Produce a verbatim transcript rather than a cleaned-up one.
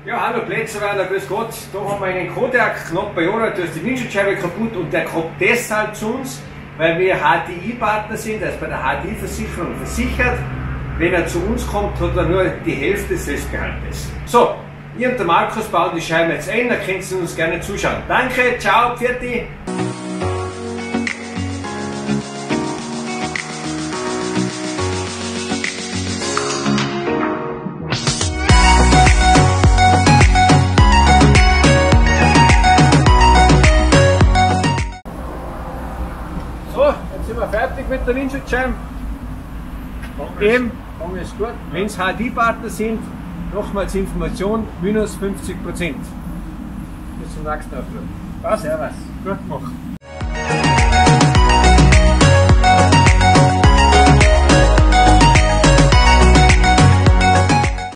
Ja, hallo Plätzerweiler, grüß Gott. Da haben wir einen Kodiaq, knapp bei Jona, da ist die Windschutzscheibe kaputt und der kommt deshalb zu uns, weil wir H D I-Partner sind, also bei der H D I-Versicherung versichert. Wenn er zu uns kommt, hat er nur die Hälfte des Selbstbehaltes. So, ich und der Markus bauen die Scheibe jetzt ein, da könnt ihr uns gerne zuschauen. Danke, ciao, pfiat. So, jetzt sind wir fertig mit der Windschutzscheibe. Eben, ist gut. Wenn es H D I-Partner sind, nochmals Information, minus fünfzig Prozent. Bis zum nächsten Auftrag. Servus. Gut, mach.